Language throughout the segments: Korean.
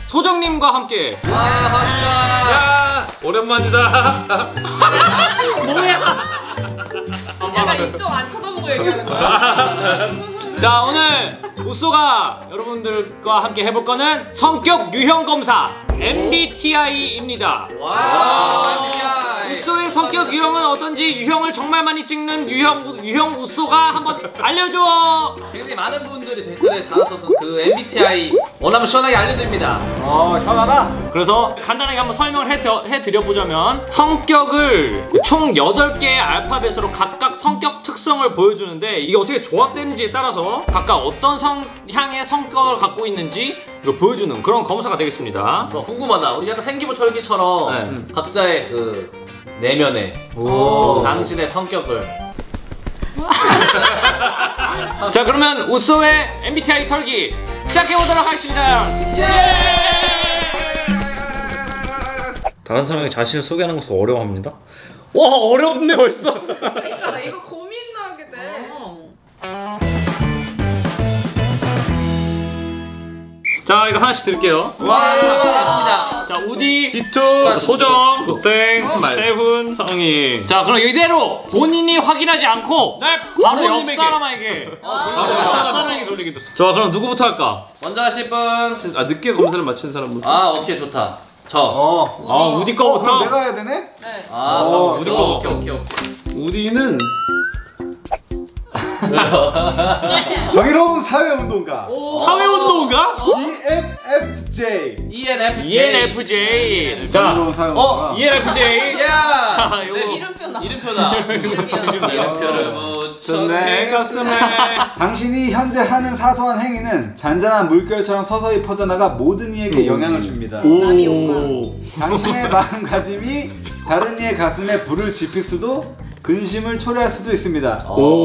소정님과 함께. 반갑습니다. 야, 오랜만이다. 뭐야? 약간 이쪽 안 쳐다보고 얘기하는 거야? 자, 오늘 우쏘가 여러분들과 함께 해볼 거는 성격 유형 검사 MBTI입니다. 우쏘의 성격 유형은 어떤지 유형을 정말 많이 찍는 유형 우쏘가 한번 알려줘. 굉장히 많은 분들이 댓글에 달았었던 그 MBTI 원하면 시원하게 알려드립니다. 시원하다. 그래서 간단하게 한번 설명을 해드려보자면 성격을 총 8개의 알파벳으로 각각 성격 특성을 보여주는데 이게 어떻게 조합되는지에 따라서 각각 어떤 성향의 성격을 갖고 있는지 이걸 보여주는 그런 검사가 되겠습니다. 궁금하다. 우리 약간 생기부 털기처럼 각자의 그 내면의 당신의 성격을 자, 그러면 우쏘의 MBTI 털기 시작해보도록 하겠습니다. 다른 사람이 자신을 소개하는 것을 어려워합니다. 와, 어렵네 벌써. 그러니까 나 이거 고민하게 돼. 자, 이거 하나씩 드릴게요. 와, 좋았습니다. 자, 우디, 디투, 소정, 소땡, 태훈, 성희. 자, 그럼 이대로 본인이 확인하지 않고 바로 옆 사람에게 돌리기 됐어. 자, 그럼 누구부터 할까? 먼저 하실 분. 늦게 검사를 마친 사람부터. 오케이, 좋다. 우디 거부터. 그럼 내가 해야 되네? 네. 우디 거. 오케이. 우리는 정의로운 사회운동가 사회운동가? ENFJ. ENFJ. 자, 정의로운 사회운동가. ENFJ. 야! 자, 요거 이름표다. 이름표를 붙여 내 가슴에. 당신이 현재 하는 사소한 행위는 잔잔한 물결처럼 서서히 퍼져나가 모든 이에게 영향을 줍니다. 당신의 마음가짐이 다른 이의 가슴에 불을 지필 수도 근심을 초래할 수도 있습니다.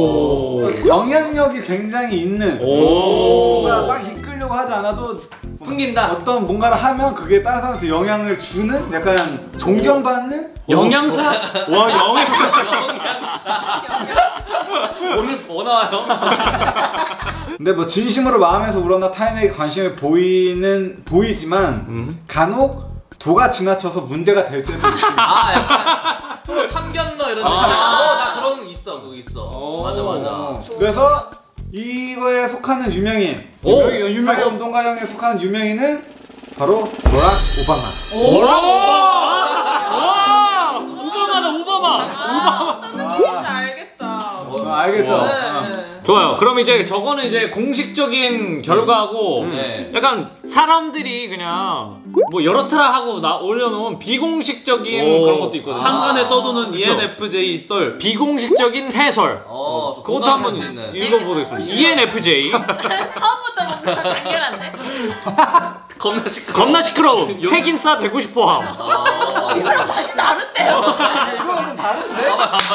영향력이 굉장히 있는 뭔가 막 이끌려고 하지 않아도 풍긴다. 어떤 뭔가를 하면 그게 다른 사람한테 영향을 주는 약간 존경받는 영양사. 와, 오늘 뭐 나와요? 근데 뭐 진심으로 마음에서 우러나 타인에게 관심을 보이지만 간혹 도가 지나쳐서 문제가 될 때도 있습니다. 약간 프로 참견러 이런 느낌. 나 그런 거 있어. 그거 있어. 맞아. 그래서 이거에 속하는 유명인, 사회운동가형에 속하는 유명인은 바로 버락 오바마. 오바마다. 어떤 느낌인지 알겠다. 알겠어. 좋아요. 그럼 이제 저거는 이제 공식적인 결과고 약간 사람들이 그냥 뭐 여러트라 하고 올려놓은 비공식적인 그런 것도 있거든요. 한간에 떠도는 ENFJ 썰. 비공식적인 해설. 그것도 한번 읽어보겠습니다. ENFJ. 처음부터 뭔가 당연한데? 겁나 시끄러운 핵인싸 되고 싶어함. 다른데요? 이거는 좀 다른데?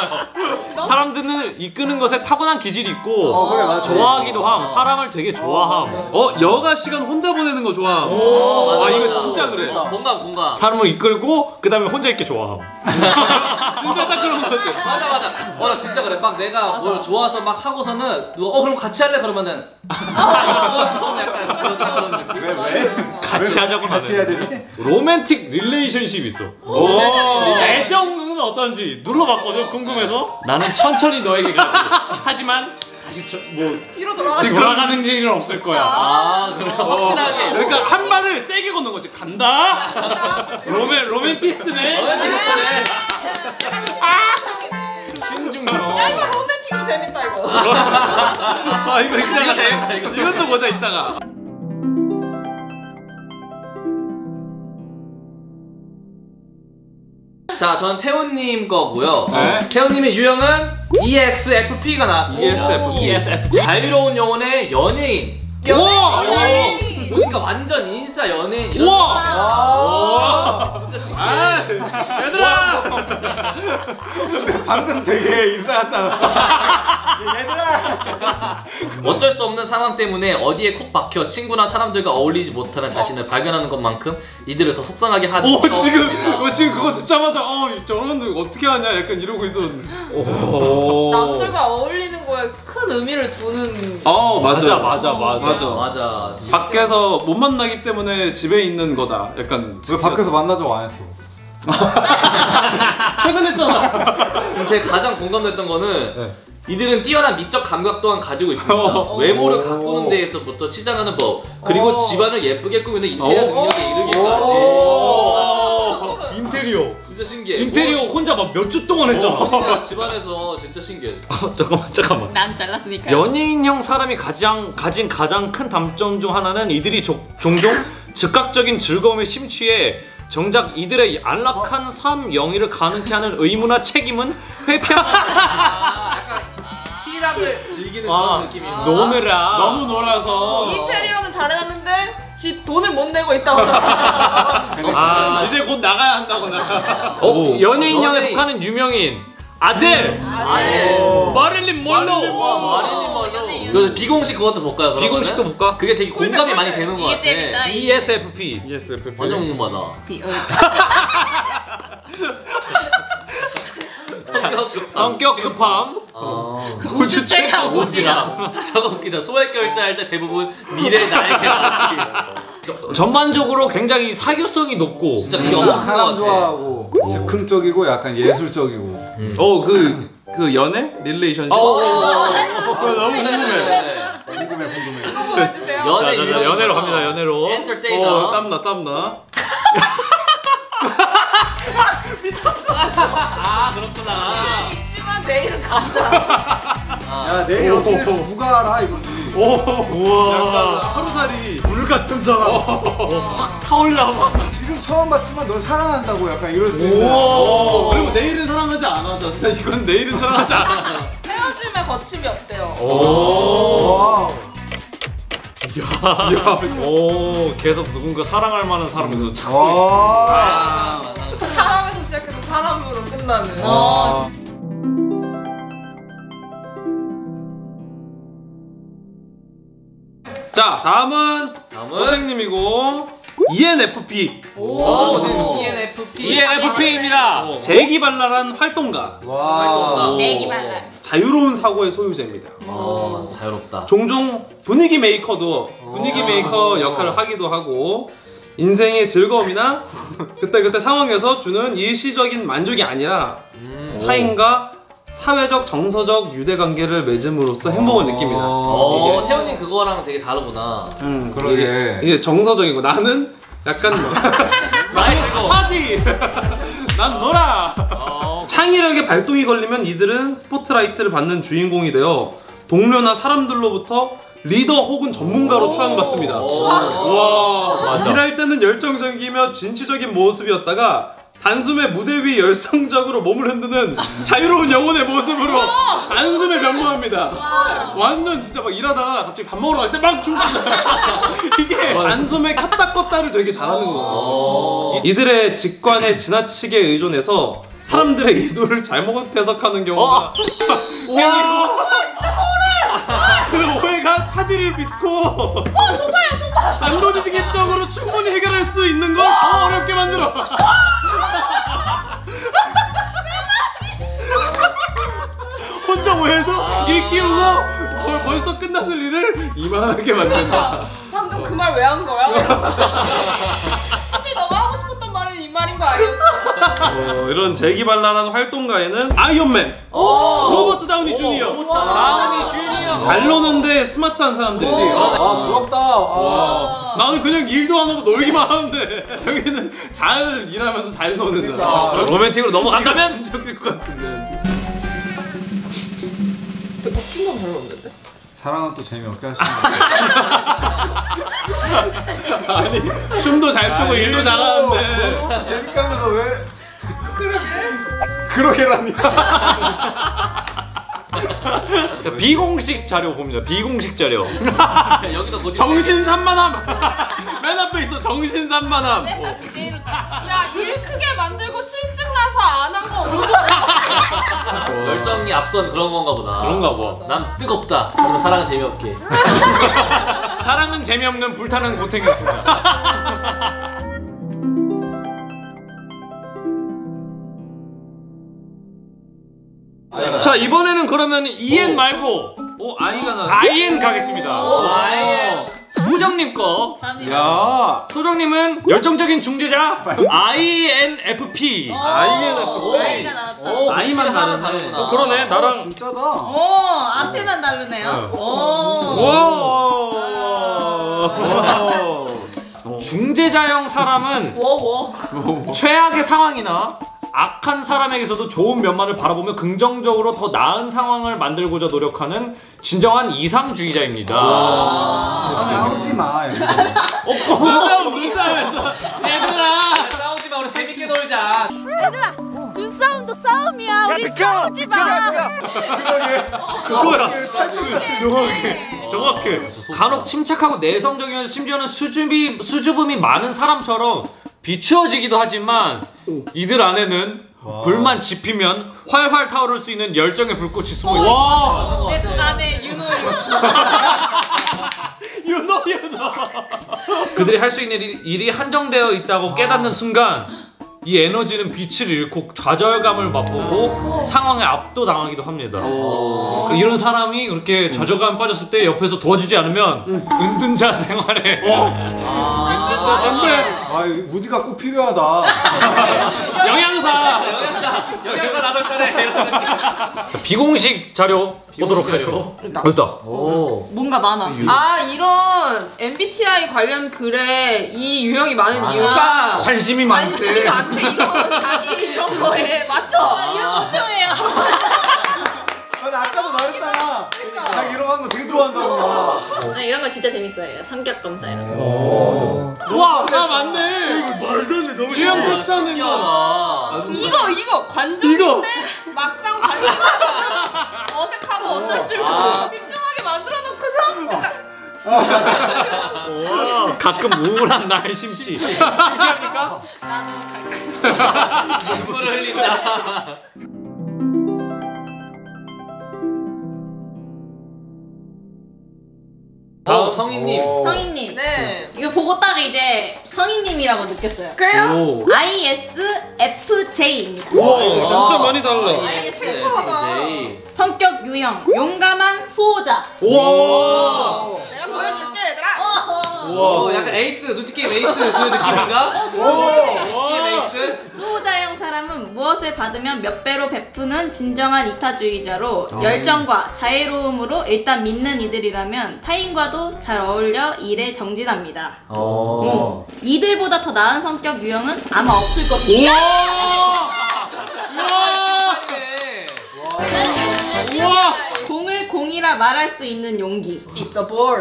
사람들을 이끄는 것에 타고난 기질이 있고 그래, 맞지. 좋아하기도 함. 사람을 되게 좋아함. 여가 시간 혼자 보내는 거 좋아. 이거 진짜 그래. 공감. 사람을 이끌고 그 다음에 혼자 있기 좋아함. 진짜 딱 그런 거 같아. 맞아. 나 진짜 그래. 막 내가 뭘 좋아서 막 하고서는 누가 그럼 같이 할래? 그러면은 그건 좀 약간 그런 느낌. 왜? 같이 하자고 같이 해야 되지? 로맨틱 릴레이션십 있어. 애정은 어떤지 눌러봤거든. 궁금해서. 나는 천천히 너에게 가지. 하지만 다시 뒤로 돌아가지. 돌아가는 일은 없을 거야. 그래. 확실하게. 그러니까 한 발을 세게 걷는 거지. 간다. 로맨티스트네. 신중요. 야, 이거 로맨틱으로 재밌다, 이거. 이거 재밌다. 이것도 보자 이따가. 자, 저는 태훈님 거고요. 태훈님의 유형은 ESFP가 나왔어요. ESFP. 자유로운 영혼의 연예인. 보니까 완전 인싸 연예인 이런. 진짜 신기해. 얘들아. 방금 되게 인사 같지 않았어? 얘들아! 어쩔 수 없는 상황 때문에 어디에 콕 박혀 친구나 사람들과 어울리지 못하는 자신을 발견하는 것만큼 이들을 더 속상하게 하는. 지금 그거 듣자마자 저런 어떻게 하냐 약간 이러고 있었는데. 남들과 어울리는 거에 큰 의미를 두는. 맞아. 맞아. 밖에서 밖에서 못 만나기 때문에 집에 있는 거다. 약간 왜 밖에서 만나자고 안 했어? 퇴근했잖아. 제가 가장 공감됐던 거는 네. 이들은 뛰어난 미적 감각 또한 가지고 있습니다. 외모를 가꾸는 데에서부터 치장하는 법, 그리고 집안을 예쁘게 꾸미는 인테리어 능력에 이르기까지. 인테리어. 진짜 신기해. 인테리어 혼자 막 몇 주 동안 했잖아. 집안에서 진짜 신기해. 잠깐만. 난 잘랐으니까. 연예인형 사람이 가진 가장 큰 단점 중 하나는 이들이 종종 즉각적인 즐거움에 심취해 정작 이들의 안락한 삶 영위를 가능케 하는 의무나 책임은 회피하고 약간 희락을 즐기는 그런 느낌이야. 노느라 너무 놀아서. 인테리어는 잘해놨는데 집 돈을 못 내고 있다고. 이제 곧 나가야 한다거나. 연예인형에 연예인. 속하는 유명인 아델 마릴린 먼로. 마릴린 먼로. 저 비공식 그것도 볼까요? 그러면은? 비공식도 볼까? 그게 되게 공감이 많이 되는 것 이게 같아. 재밌다. ESFP. 완전 궁금하다. 성격 급함. 우주체가 오지랖. 저거 웃기다. 소액 결제할 때 대부분 미래 나에게 맡기. 전반적으로 굉장히 사교성이 높고 진짜 그게 엄청 큰 것 사람 같아. 좋아하고 즉흥적이고 약간 예술적이고. 그 연애? 릴레이션십? 그거 너무 궁금해. 궁금해. 이거 보여주세요. 연애 자, 유형. 연애로 갑니다. 연애로. 엔터테이너. 땀나. 아 그렇구나. 있지만 내일은 간다. 야 내일 어떻게 누가 알아 이거지. 우와. 하루살이. 물 같은 사람. 확 타올라 막. 지금 처음 봤지만 널 사랑한다고 약간 이럴 수 있는. 그리고 내일은 사랑하지 않아. 이건 내일은 사랑하지 않아. 헤어짐에 거침이 없대요. 와. 오, 계속 누군가 사랑할 만한 사람이 참. 와. 사람에서 시작해서 사람으로 끝나는. 자, 다음은 선생님이고 ENFP. ENFP입니다. 재기발랄한 활동가. 와. 대기발랄. 자유로운 사고의 소유자입니다. 자유롭다. 종종 분위기 메이커 역할을 하기도 하고 인생의 즐거움이나 그때 상황에서 주는 일시적인 만족이 아니라 타인과 사회적 정서적 유대관계를 맺음으로써 행복을 느낍니다. 태훈님 그거랑 되게 다르구나. 그러게. 이게 정서적이고 나는 약간 뭐 나의 즐거움. 파티! 난 놀아! 창의력에 발동이 걸리면 이들은 스포트라이트를 받는 주인공이 되어 동료나 사람들로부터 리더 혹은 전문가로 추앙받습니다. 와, 일할 때는 열정적이며 진취적인 모습이었다가 단숨에 무대 위 열성적으로 몸을 흔드는 자유로운 영혼의 모습으로 단숨에 변모합니다. 완전 진짜 막 일하다가 갑자기 밥 먹으러 갈 때 막 춤춘다. 이게 단숨에 켰다 껐다를 되게 잘하는 거예요. 이들의 직관에 지나치게 의존해서 사람들의 의도를 잘못 해석하는 경우가 생기고 그 오해가 차질을 빚고 안도지식적으로 충분히 해결할 수 있는 걸 더 어렵게 만들어. 혼자 오해해서 일 끼우고 벌써 끝났을 일을 이만하게 만든다. 방금 그 말 왜 한 거야? 사실 너가 하고 싶었던 말은 이 말인 거 아니었어? 이런 재기발랄한 활동가에는 아이언맨, 로버트 다우니 주니어, 다운이 주니어. 잘 노는데 스마트한 사람들이. 부럽다. 나는 그냥 일도 안 하고 놀기만 하는데 여기는 잘 일하면서 잘 노는 사람. 로맨틱으로 이거 넘어간다면 진짜 끌 것 같은데. 근데 웃긴 건 별로 없는데? 사랑은 또 재미없게 하시는 아니 춤도 잘 추고 일도 잘하는데. 너무 재밌게 하면서 왜? 그러게라니. 비공식 자료 봅니다. 비공식 자료. 여기서 고치. 정신산만함. 맨 앞에 있어 정신산만함. 야, 일 크게 만들고 실증 나서 안 한 거 없어? 열정이 앞선 그런 건가 보다. 그런가 봐. 난 뜨겁다. 하지만 사랑은 재미없게. 사랑은 재미없는 불타는 고탱이었습니다. 자, 이번에는 그러면 EN 말고 아이가 나. IN 가겠습니다. 소정 소정님 거. 야. 소정님은 열정적인 중재자 INFP. 아이가 나왔다. 아이만 하나 다르네. 다르구나. 그러네 나랑. 진짜다. 앞에만 다르네요. 중재자형 사람은 최악의 상황이나 악한 사람에게서도 좋은 면만을 바라보며 긍정적으로 더 나은 상황을 만들고자 노력하는 진정한 이상주의자입니다. 싸우지 마. 눈싸움에서. 얘들아 싸우지 마 우리 재밌게 놀자. 얘들아, 눈싸움도 싸움이야. 우리 싸우지 마. 그거야. 정확해. 간혹 침착하고 내성적이면서 심지어는 수줍음이 많은 사람처럼 비추어지기도 하지만 이들 안에는 불만 지피면 활활 타오를 수 있는 열정의 불꽃이 숨어 있어. 내 손 안에 윤호. 그들이 할 수 있는 일이 한정되어 있다고 깨닫는 순간 이 에너지는 빛을 잃고 좌절감을 맛보고 상황에 압도당하기도 합니다. 이런 사람이 그렇게 좌절감에 빠졌을 때 옆에서 도와주지 않으면 은둔자 생활에 아, 우디가 꼭 필요하다. 영양사 나설 차례. 비공식 자료 보도록 하죠. 있다. 뭔가 많아. 이런 MBTI 관련 글에 이 유형이 많은 이유가 관심이 관심이 많대. 많대. 이런 자기 이런 거에 맞죠? 이런 거 좋아해요. 나 아까도 말했잖아. 나 이런 거 하는 거 되게 좋아한다고. 이런 거 진짜 재밌어요. 성격 검사 이런 거. 와, 맞네. 말도 안 돼. 너무 유형 비슷한 거. 이거 관종인데 막상 관심하면 어색하고 어쩔 줄 모르고 집중하게 만들어 놓고서 가끔 우울한 나의 심취. 심취합니까? 눈물을 흘린다. 성인님. 성인님. 네. 이거 보고 딱 이제 성인님이라고 느꼈어요. 그래요? ISFJ입니다. 와, 진짜 많이 달라. 이게 생소하다. 성격 유형 용감한 수호자. 내가 보여줄게 얘들아. 약간 에이스 눈치게임 에이스 그 느낌인가? 눈치게임 에이스. 수호자형 사람은 무엇을 받으면 몇 배로 베푸는 진정한 이타주의자로 열정과 자애로움으로 일단 믿는 이들이라면 타인과도 잘 어울려 일에 정진합니다. 이들보다 더 나은 성격 유형은 아마 없을 겁니다. 공을 공이라 말할 수 있는 용기. It's a ball.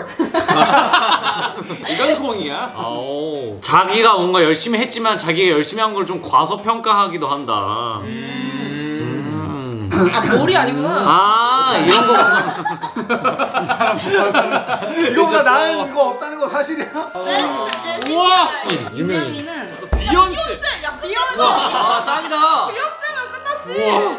이건 콩이야. 자기가 뭔가 열심히 했지만 자기가 열심히 한 걸 좀 과소평가하기도 한다. 볼이 아니구나. 이런 거. 이거보다 나은 거 없다는 거 사실이야? 우와! 유명인은 비욘세. 야 비욘세. 짱이다. 비욘세면 끝났지.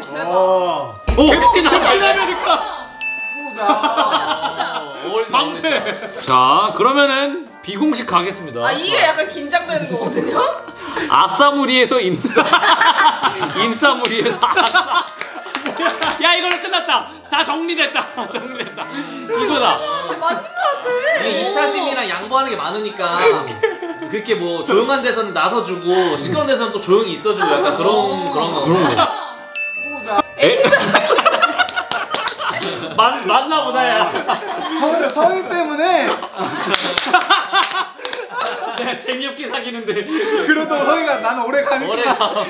캡틴 아메리카. 후자. 방패. 자, 그러면은 비공식 가겠습니다. 이게 약간 긴장되는 거거든요. 아싸무리에서 인싸무리에서 아싸. 야, 이걸로 끝났다. 다 정리됐다. 이거다. 맞는 거 같아. 이게 이타심이랑 양보하는 게 많으니까 그렇게 뭐 조용한 데서는 나서주고 시끄러운 데서는 또 조용히 있어주고 약간 그런 거. 후자. 맞나 보다, 야. 성인 때문에 내가 재미없게 사귀는데. 그래도 성이가 나는 오래 가니까.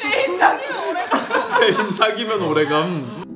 애인 사귀면 오래감.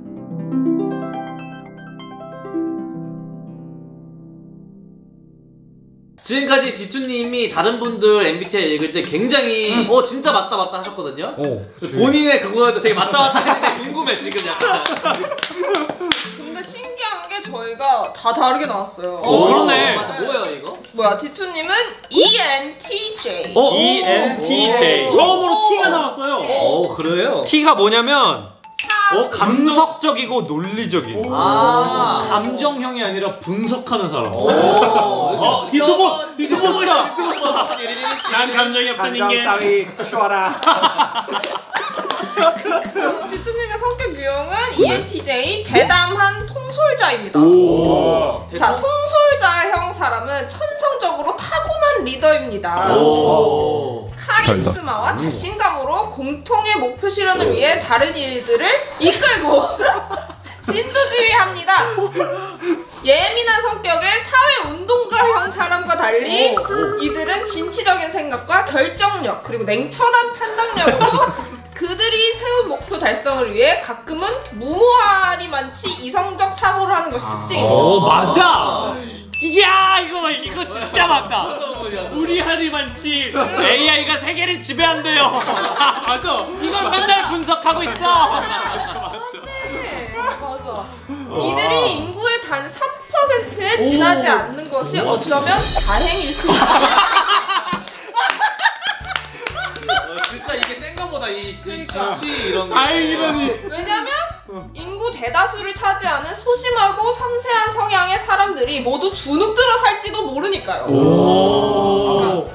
지금까지 디투님이 다른 분들 MBTI 읽을 때 굉장히 진짜 맞다 하셨거든요. 본인의 그거에도 되게 맞다 하시는데 궁금해 지금 약간. 근데 신기한 게 저희가 다 다르게 나왔어요. 그러네. 맞아, 뭐예요 이거? 뭐야 디투님은 ENTJ. ENTJ. 처음으로 T가 나왔어요. 그래요? T가 뭐냐면 분석적이고 논리적인. 감정형이 아니라 분석하는 사람. 디토보스다. 난 감정이 없던 인간. 따위 치워라. 디투님의 성격 유형은 ENTJ 대담한 통솔자입니다. 자, 통솔자형 사람은 천성적으로 타고난 리더입니다. 카리스마와 자신감으로 공통의 목표 실현을 위해 다른 이들을 이끌고 진두지휘합니다. 예민한 성격의 사회운동가형 사람과 달리 이들은 진취적인 생각과 결정력 그리고 냉철한 판단력으로 그들이 세운 목표 달성을 위해 가끔은 무모하리만치 이성적 사고를 하는 것이 특징입니다. 오 맞아. 이야 이거 진짜 맞다. 무리하리만치 AI가 세계를 지배한대요. 맞아. 이걸 맨날 분석하고 있어. 네, 맞아. 이들이 인구의 단 3%에 지나지 않는 것이 어쩌면 다행일 수 있어요. 진짜 이게 센 거보다 이 진취 이런 거. 다행이라니. 왜냐면 인구 대다수를 차지하는 소심하고 섬세한 성향의 사람들이 모두 주눅들어 살지도 모르니까요. 오.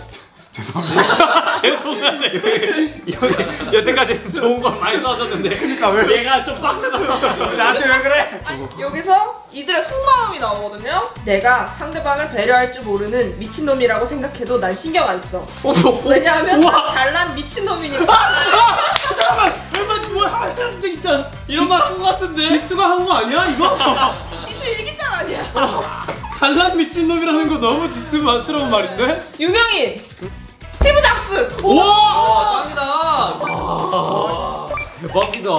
죄송한데 여기 여태까지 좋은 걸 많이 써줬는데 그러니까 왜? 얘가 좀 빡세다. 나한테 왜 그래? 여기서 이들의 속마음이 나오거든요. 내가 상대방을 배려할 줄 모르는 미친놈이라고 생각해도 난 신경 안 써. 왜냐하면 난 잘난 미친놈이니까. 잠깐만. 얼마 뭐 하는 적 있잖아. 이런 말 한 거 같은데? 빅스가 한 거 아니야 이거? 이들 일기장 아니야. 잘난 미친놈이라는 거 너무 디스마스러운 말인데? 유명인 스티브 잡스. 와 짱이다. 대박이다.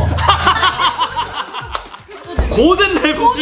고든 레브지.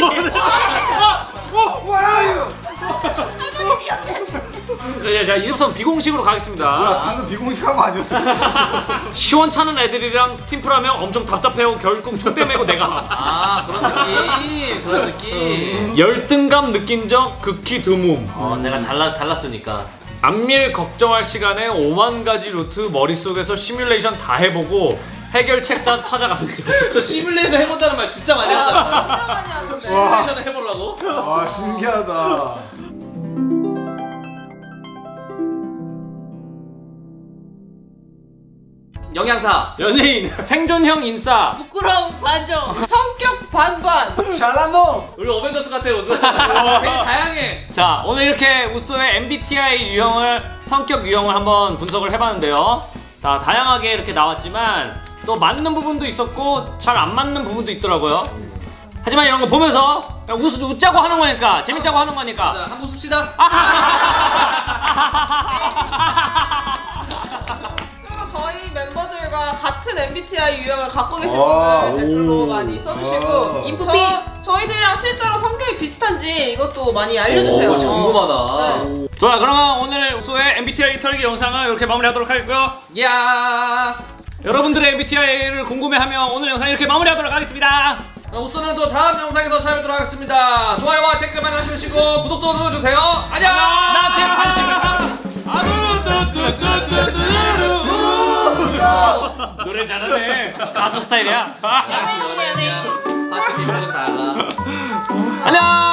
자 이제부터 비공식으로 가겠습니다. 방금 비공식한 거 아니었어? 시원찮은 애들이랑 팀플하면 엄청 답답해하고 결국 촉대 메고 내가 아 그런 느낌. 열등감 느낀 적 극히 드문. 내가 잘났으니까. 안밀 걱정할 시간에 5만 가지 루트 머릿속에서 시뮬레이션 다 해보고 해결책 찾아가는 중. 저 시뮬레이션 해본다는 말 진짜 많이 한다. 진짜 많이 하는데. 시뮬레이션을 해보려고? 와 신기하다. 영양사. 연예인. 생존형 인싸. 부끄러움 반정. 성격 반반. 잘난 놈. 우리 어벤져스 같아 무슨. 되게 다양해. 자 오늘 이렇게 우소의 MBTI 성격 유형을 한번 분석을 해봤는데요. 자 다양하게 이렇게 나왔지만 또 맞는 부분도 있었고 잘 안 맞는 부분도 있더라고요. 하지만 이런 거 보면서 그냥 웃자고 하는 거니까 재밌자고 하는 거니까. 자 한번 씁시다. 그리고 저희 멤버들과 같은 MBTI 유형을 갖고 계신 분들 댓글로 많이 써주시고 인프피. 저희들이랑 실제로 성격이 비슷한지 이것도 많이 알려주세요. 오, 궁금하다. 네. 좋아요. 그러면 오늘 우소의 MBTI 털기 영상을 이렇게 마무리하도록 하겠고요. 야. 여러분들의 MBTI를 궁금해하면 오늘 영상 이렇게 마무리하도록 하겠습니다. 우선은 또 다음 영상에서 찾아뵙도록 하겠습니다. 좋아요와 댓글 많이 남겨주시고 구독도 눌러주세요. 안녕. 나한테 관심. 노래 잘하네. 가수 스타일이야. 연예인이야. 파티 좀 달라. 안녕.